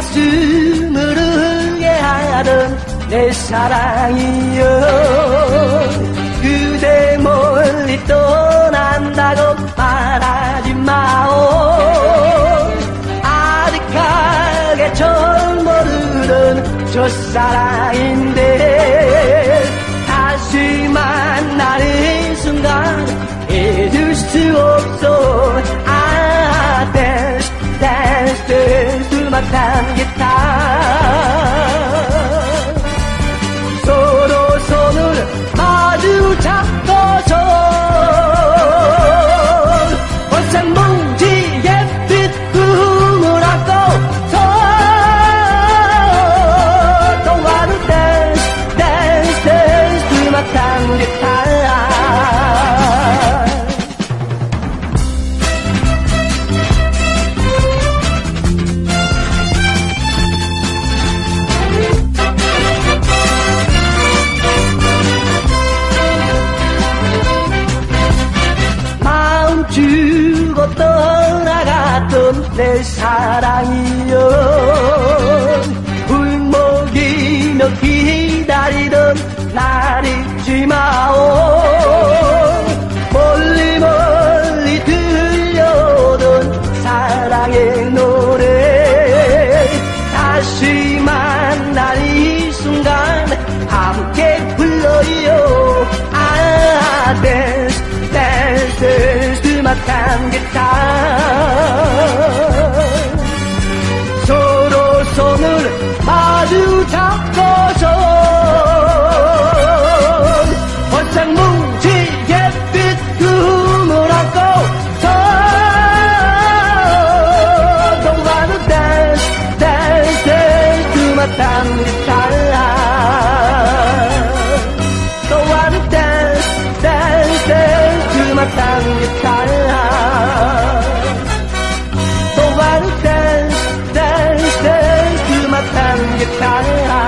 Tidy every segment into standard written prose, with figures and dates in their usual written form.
가슴을 울게 하던 내 사랑이여, 그대 멀리 떠난다고 말하지 마오. 아득하게 젊어르던 첫사랑인데 다시 만나는 순간 잊을 수 없어. 아, 댄스 댄스 댄스 음악한 기타, 서로 손을 마주 잡고서 환상뭉지 햇빛 꿈을 안고서 동화를 댄스 댄스 댄스 음악한 기타. 주고 떠나갔던 내 사랑이여, 울먹이며 기다리던 날 잊지 마오. 멀리 멀리 들려오던 사랑의 노래 다시 만날 이 순간 함께 불러요. 아, 댄스 댄스 댄스 음악한 기타, 서로 손을 마주 잡고서 환상뭉지 햇빛 꿈을 안고서 동화는 댄스 댄스 댄스 음악한 기타, 동화는 댄스 댄스 댄스 음악한 기타, 동화는 댄스 댄스 댄스 음악한 기타.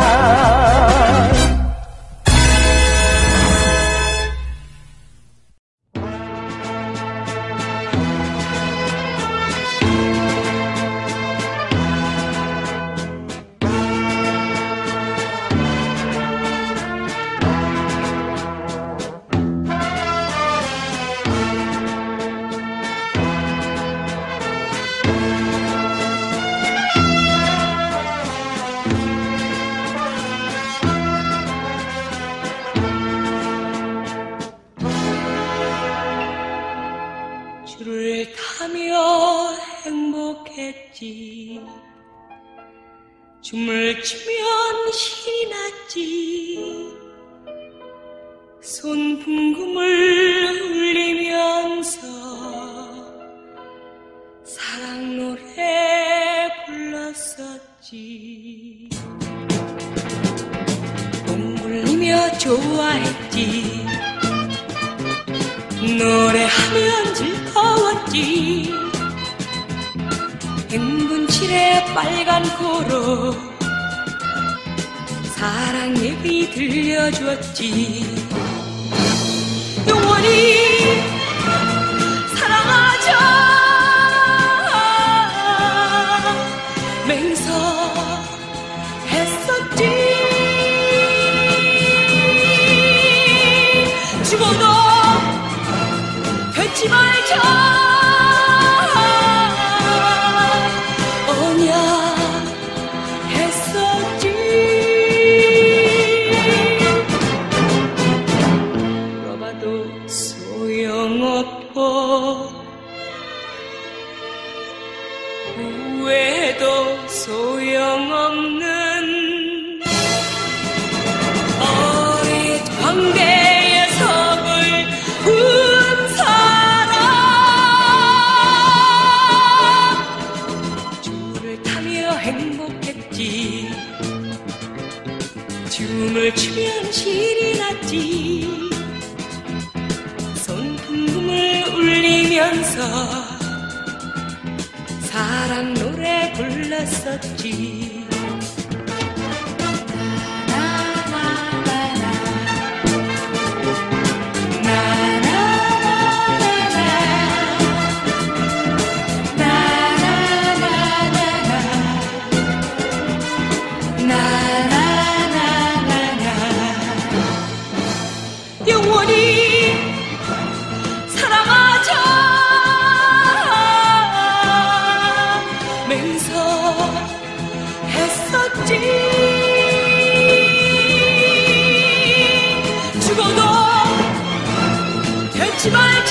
줄을 타며 행복했지, 춤을 추면 신이 났지, 손풍금을 울리면서 사랑 노래 불렀었지. 똥 굴리며 좋아했지, 노래하면 즐거웠지. 행분칠의 빨간 코로 사랑 얘기 들려주었지. 영원히 사랑하자 맹서했었지. 죽어도 잊지 말자 언약했었지. 물어봐도 소용없고 후회도 소용없는 어릿 광대의 석을 행복했지. 춤을 추면 신이 났지. 손풍금을 울리면서 사랑 노래 불렀었지.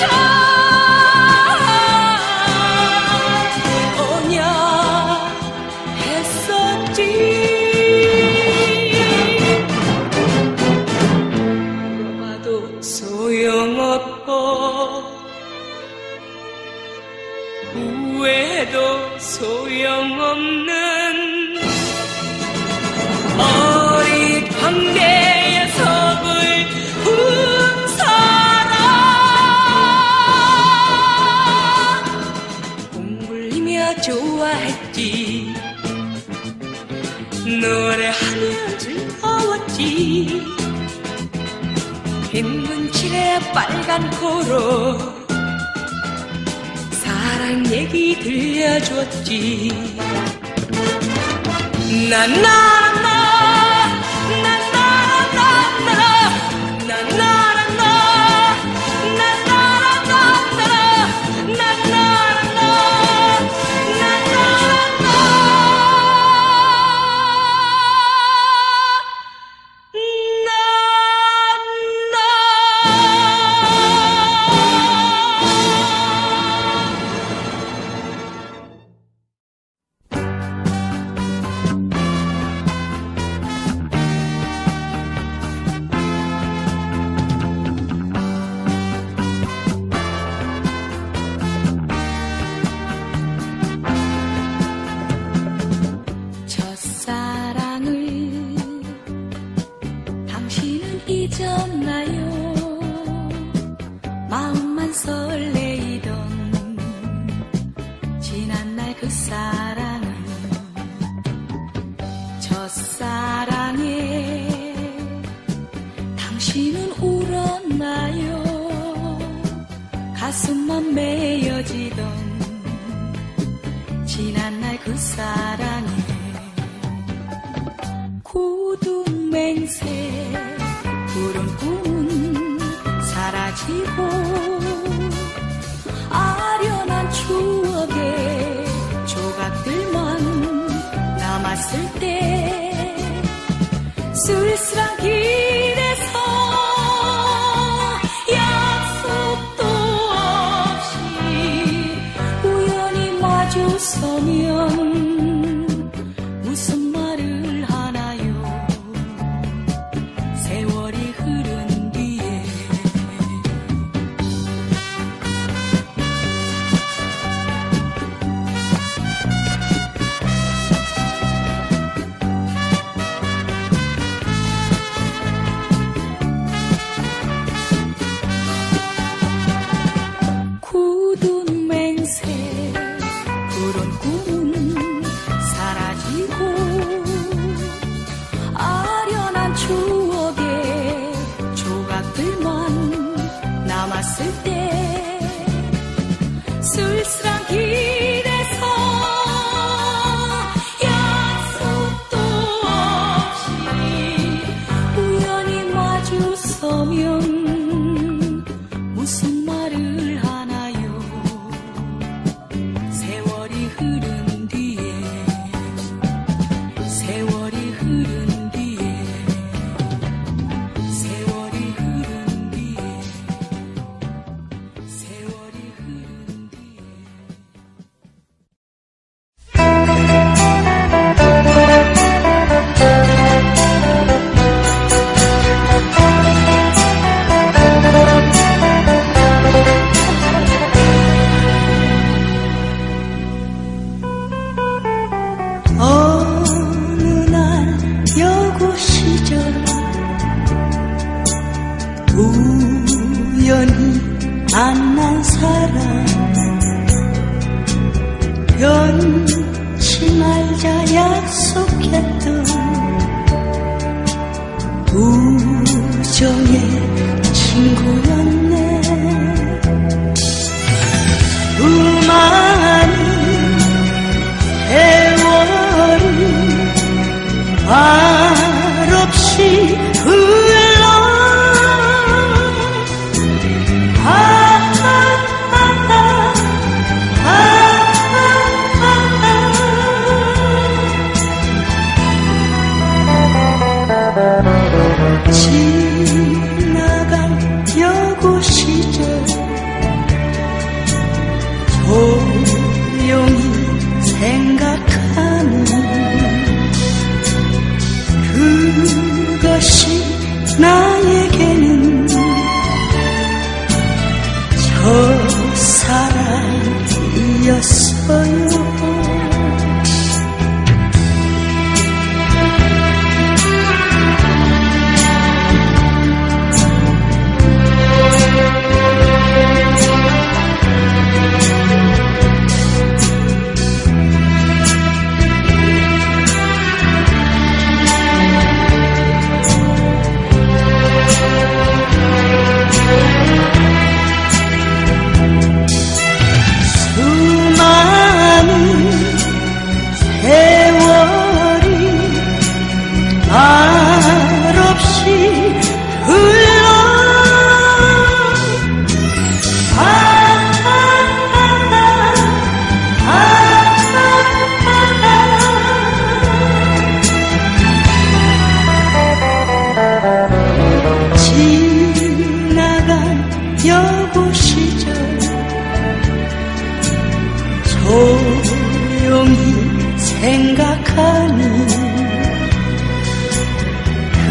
찾아오냐 했었지. 물어봐도 소용없고 후회도 소용없는 어린 황제의 섭을 군 사람. 웅글리며 좋아했지. 노래하며 즐거웠지. 흰 문칠에 빨간 코로 사랑 얘기 들려줬지. 나나나 가슴만 메어지던 지난날 그 사랑에 굳은 맹세 푸른 꿈은 사라지고 아련한 추억의 조각들만 남았을 때 쓸쓸한 길에서 서면 무슨 말을 하나요? 세월이 흐른 뒤에 굳은 맹세 푸른 꿈은 사라지고 아련한 추억의 조각들만 남았을 때 쓸쓸한 길에서 약속도 없이 우연히 마주 서면 무슨 말을 하나요? 세월이 흐른 뒤에 세월이 흐른 뒤에 세월이 흐른 뒤에 세월이 흐른 뒤에 우연히 만난 사람 변치 말자 약속했던 우정의 친구였네. 수많은 세월이 말없이 지나간 여고 시절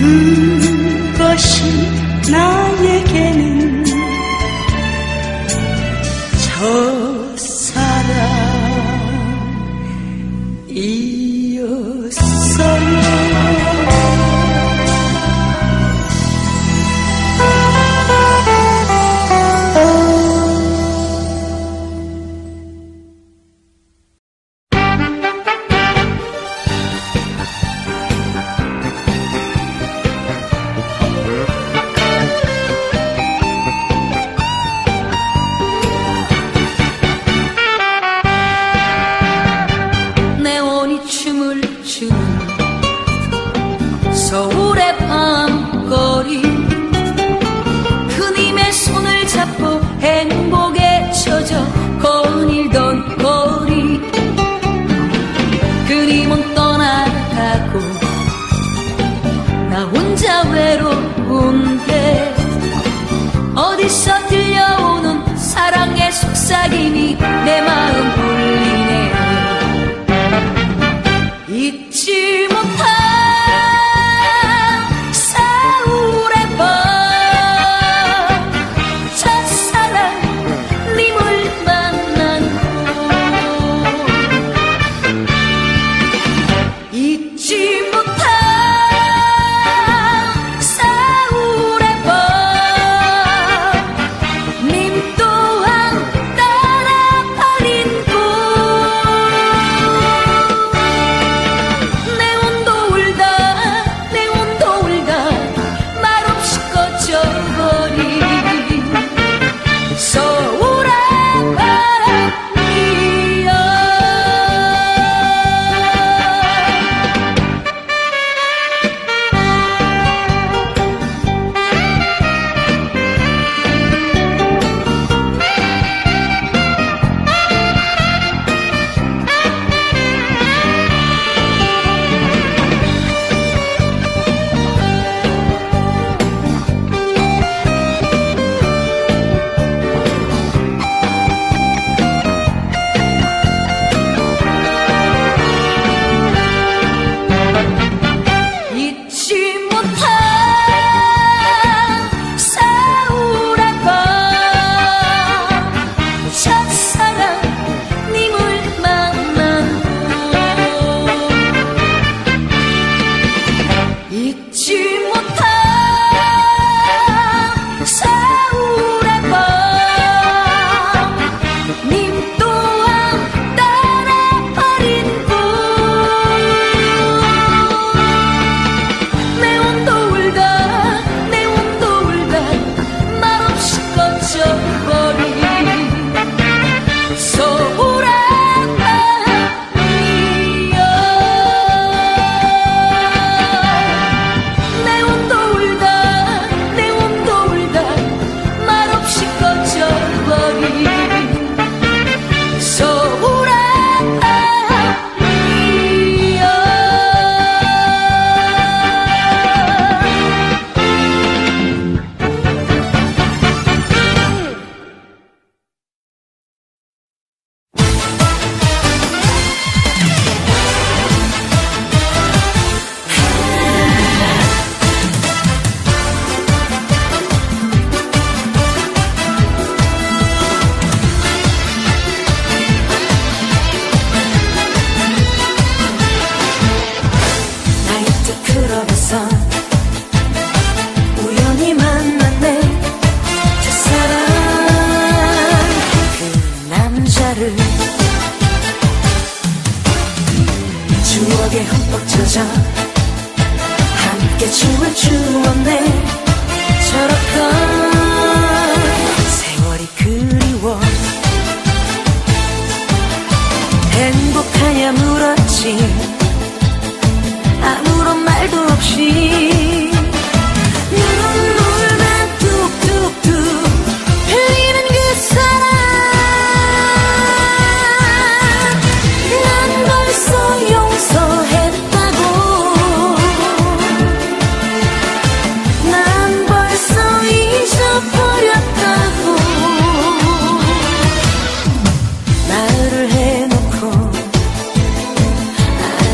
그것이 나에게는 서울의 밤거리 그님의 손을 잡고 행복에 젖어 거닐던 거리 그님은 떠나가고 나 혼자 외로운데 어디서 들려오는 사랑의 속삭임이 내 마음 울리네 잊지 못한 우연히 만났네 첫사랑 그 남자를 추억에 흠뻑 젖어 함께 춤을 추었네 저렇던 세월이 그리워 행복하냐 물었지 아무런 말도 없이 눈물만 뚝뚝뚝 흘리는 그 사람 난 벌써 용서했다고 난 벌써 잊어버렸다고 말을 해놓고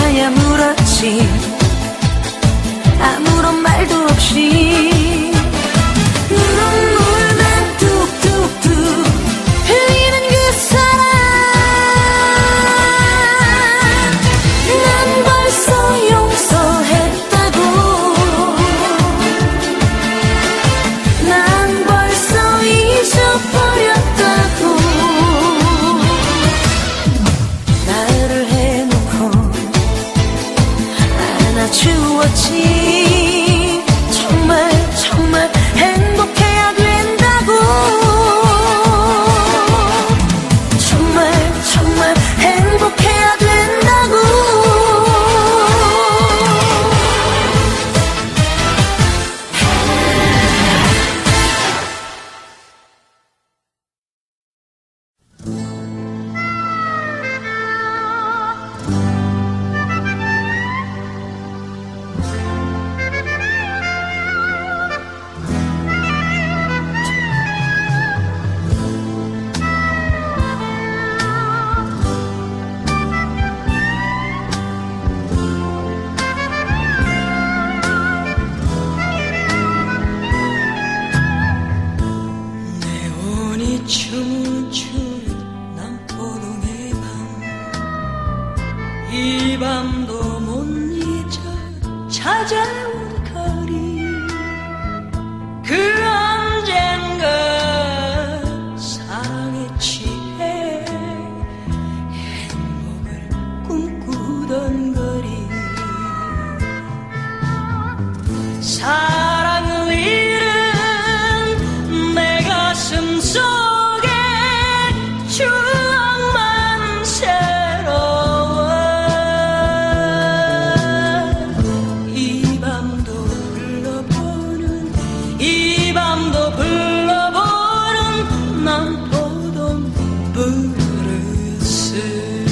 하야 물었지 아무런 말도 없이 눈물만 뚝뚝뚝 흘리는 그 사람 난 벌써 용서했다고 난 벌써 잊어버렸다고 나를 해놓고 안아주었지 정말 정말 행복해야 된다고 정말 정말 행복해야 된다고 춤을 추는 남포동의 밤 이 밤도 못 잊어 찾아온 거리 그 언젠가 사랑에 취해 행복을 꿈꾸던 거리 사랑을 잃은 내 가슴 속 추억만 새로워 이 밤도 불러보는 남포동 브루스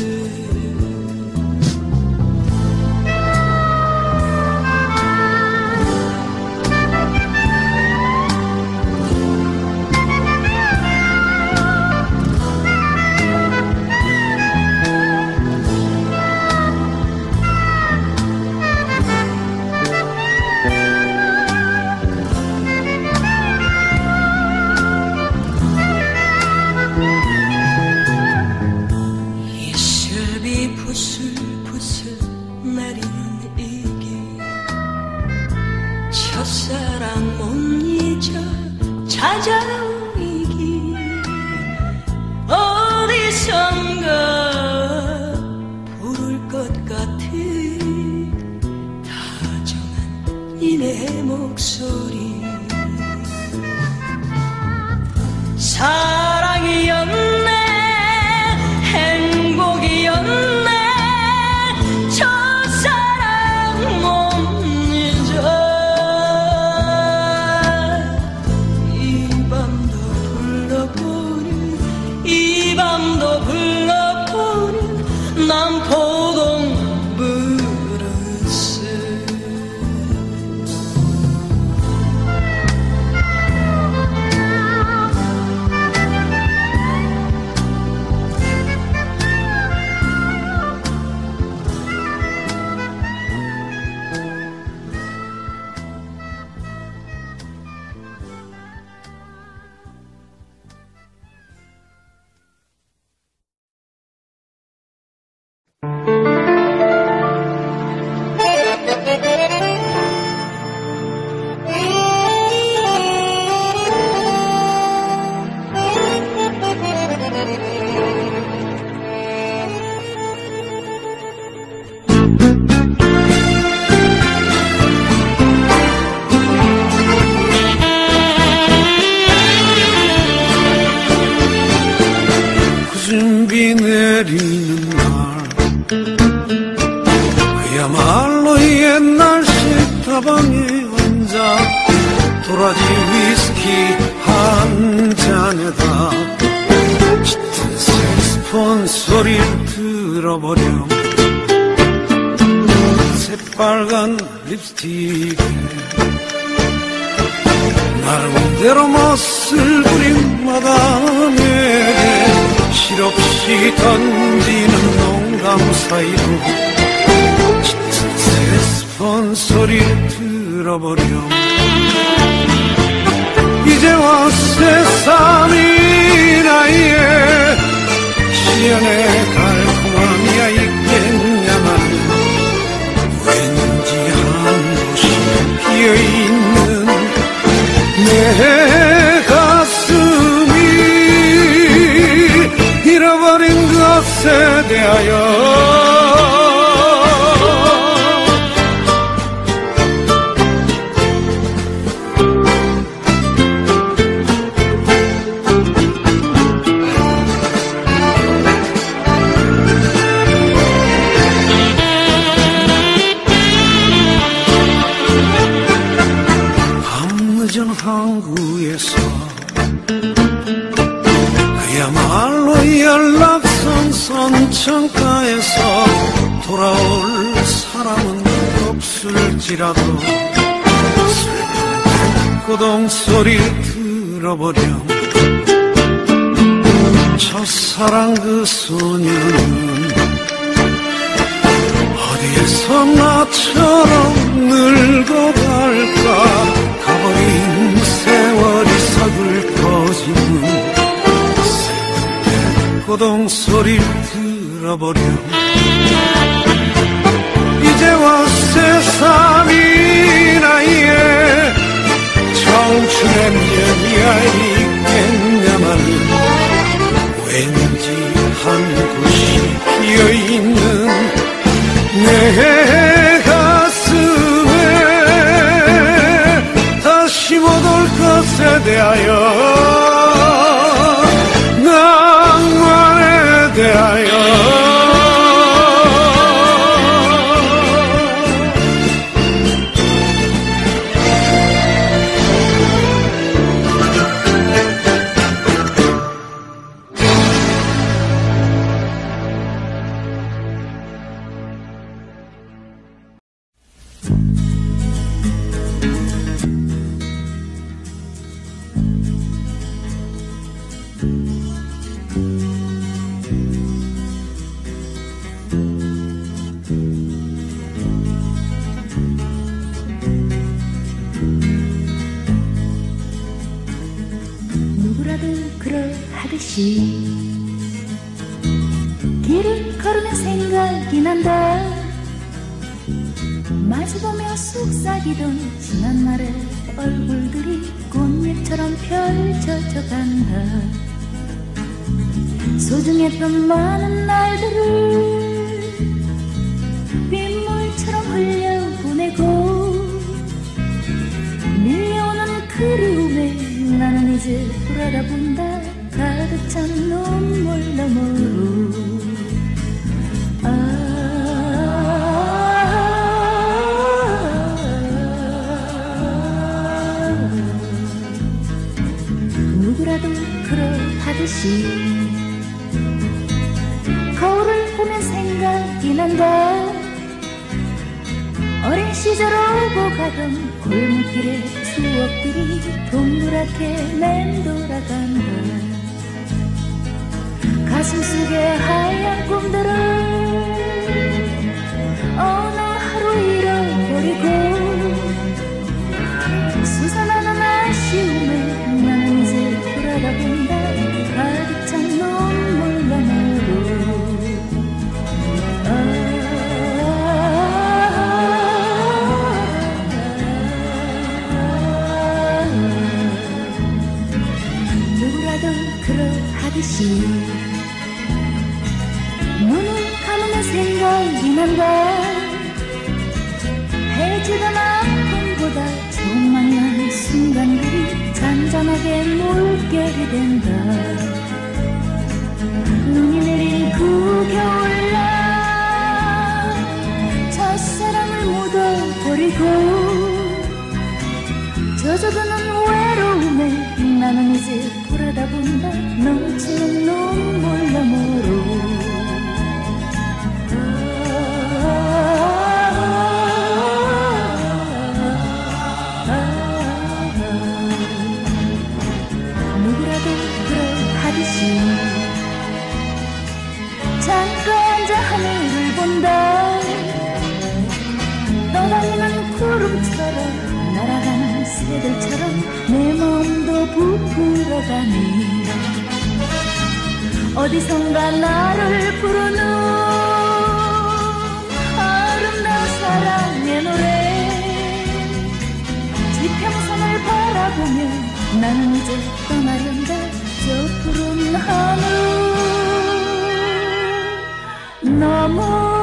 이슬비 부슬부슬 내리는 이길 첫사랑 못 잊어 찾아온 이 길 어디선가 부를 것 같은 다정한 니네 목소리 사랑이었네 행복이었네 첫사랑 못 잊어 이 밤도 불러보는 남포동 브루스 구준비 내리는 날 그야말로 옛날 식다방에 앉아 도라지 위스키 한 잔에다 짙은 색스폰 소리를 들어버려 새빨간 립스틱에 나름대로 멋을 부린 마담에게 실없이 던지는 농담 사이로 세스폰 소리를 들어버렴. 이제와 새삼이 나이에 시연의 달콤함이야 있겠냐만 왠지 한 곳이 비어있는 내 가슴이 잃어버린 것에 대하여 항구에서 그야말로 연락선 선창가에서 돌아올 사람은 없을지라도 슬픈 고동 소리 들어버렴. 첫사랑 그 소녀는 어디에서 나처럼 늙어갈까. 가버린 세월이 서글퍼지는 슬픈 고동 소리를 들어버려. 이제와 새삼이 나이에 청춘의 미련이야 있겠냐만 왠지 한 곳이 비어있는 내 가슴에 다시 못 올 것에 대하여 낭만에 대하여 길을 걸으며 생각이 난다. 마주보며 속삭이던 지난 날의 얼굴들이 꽃잎처럼 펼쳐져 간다. 소중했던 많은 날들을 빗물처럼 흘려보내고 밀려오는 그리움에 나는 이제 돌아다본다. 가득 찬 눈물 너머로 누구라도 그러하듯이 거울을 보면 생각이 난다. 어린 시절 오고 가던 골목길의 추억들이 동그랗게 맴돌아간다. 가슴 속의 하얀 꿈들을 어느 하루 잃어버리고 솟아나는 아쉬움에 나는 이제 돌아다본다. 가득 찬 눈물 너머로 누구라도 그러하듯이 눈을 감으면 생각이 난다. 해지던 아픔보다 조망난 순간들이 잔잔하게 물결이 된다. 눈이 내린 그 겨울날 첫사랑을 묻어버리고 젖어드는 외로움에 나는 이제 돌아다본다. 넘치는 눈물 너머로 누구라도 그러하듯이 잠깐 앉아 하늘을 본다. 바다처럼 날아가는 새들처럼 내 마음도 부풀어가니 어디선가 나를 부르는 아름다운 사랑의 노래 지평선을 바라보며 나는 이제 떠나련다 저 푸른 하늘 너무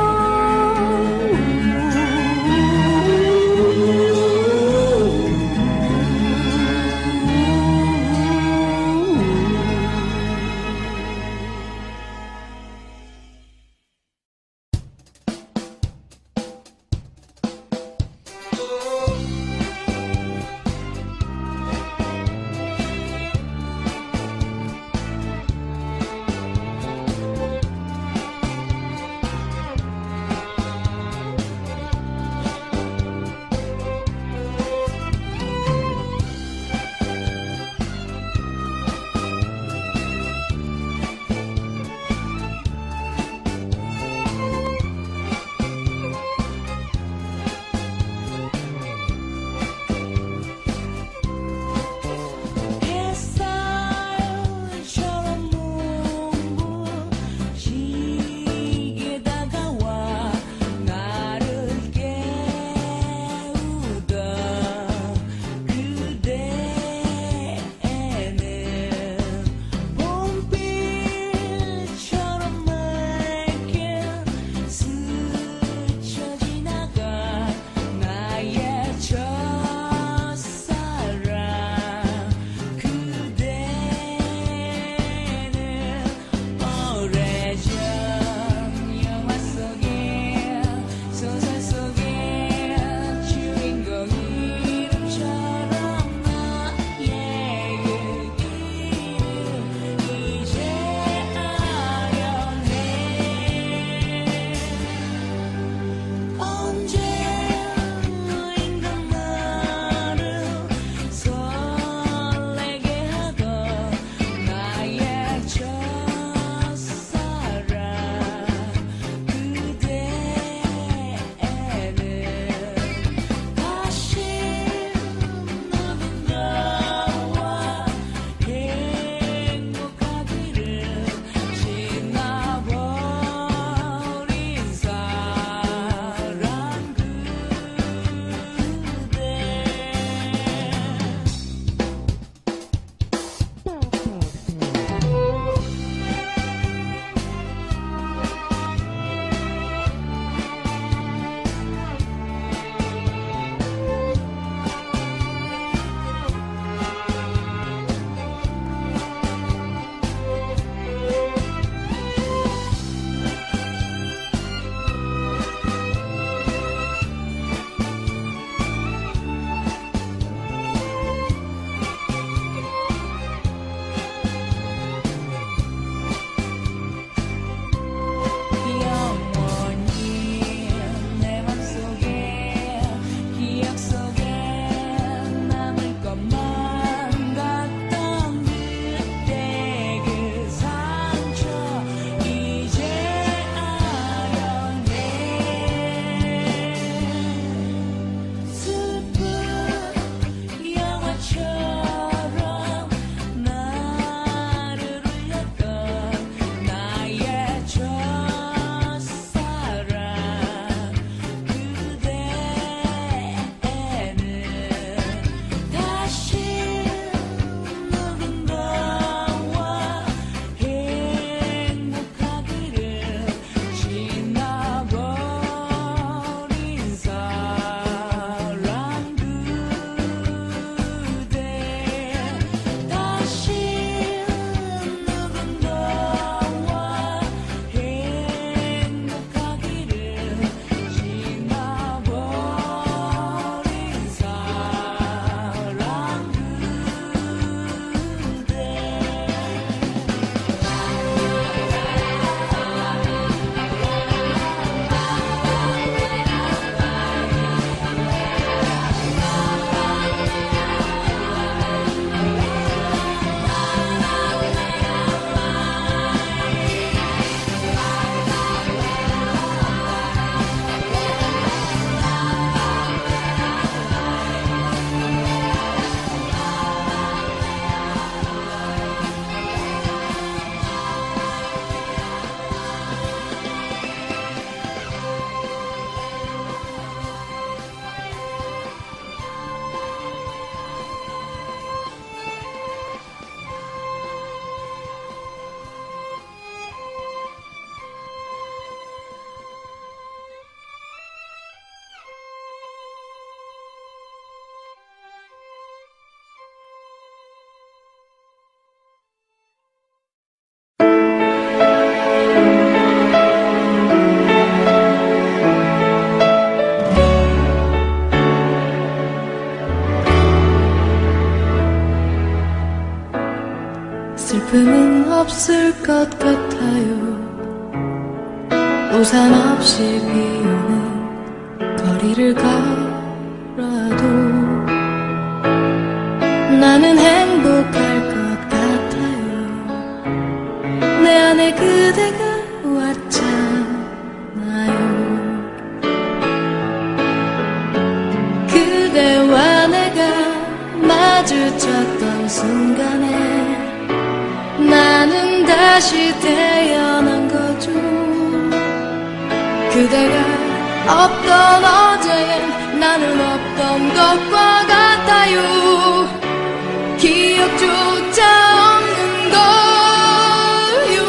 우산 없이 비오는 거리를 걸어도 나는 행복할 것 같아요. 내 안에 그대가 왔잖아요. 그대와 내가 마주쳤던 순간에 나는 다시 태어난 거죠. 그대가 없던 어제엔 나는 없던 것과 같아요. 기억조차 없는 거요.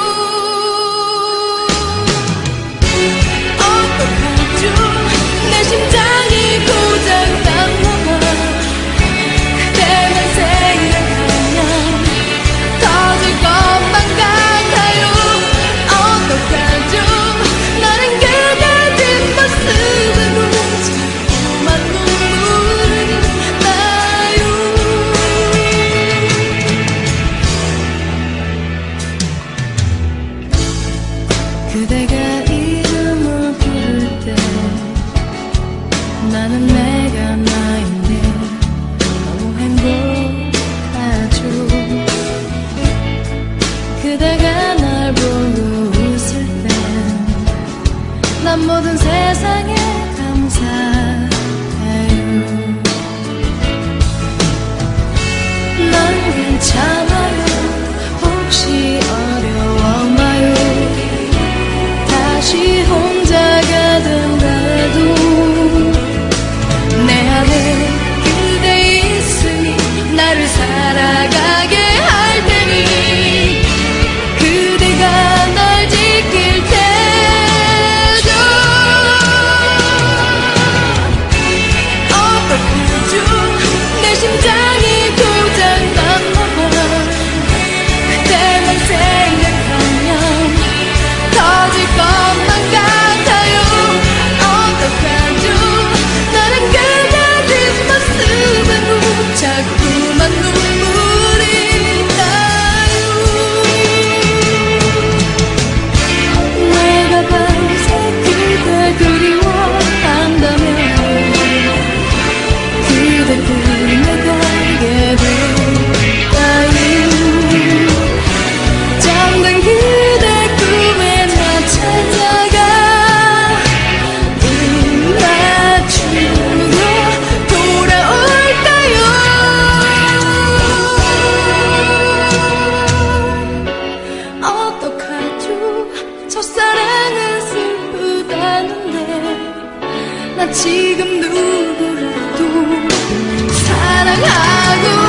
어떡하죠? 내 심장이 고장났나봐. 그대만 생각하면 터질 것만 같아요. 어떡하죠? 나는 그대 뒷모습을 보자 자꾸만 눈물이 나요. 그대가 이름을 부를 때 나는 내가 나인데 너무 행복하죠. 그대가 날 보고 웃을 땐 난 모든 세상에 감사해요. 난 괜찮아요. 혹시 어려웠나요? 다시 혼자가 된다 해도 내 안에 그대 있으니 나를 살아가게 할 테니 그대가 날 지킬 테죠. 어떡하죠? 내 심장이 고장났나봐. 그대만 생각하면 터질 것만 같아요. 어떡하죠? 나는 그대 뒷모습에 자꾸만 눈물이 나요. 내가 밤새 그대 그리워한다면 그대 꿈에 가게 될까요? 잠든 그대 꿈에 나 찾아가 입 맞추고 돌아올까요? 어떡하죠? 첫사랑은 슬프다는데 나 지금 누구라도 사랑하고